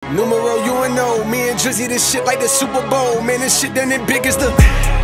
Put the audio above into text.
Numero UNO, me and Drizzy, this shit like the Super Bowl. Man, this shit done it big as the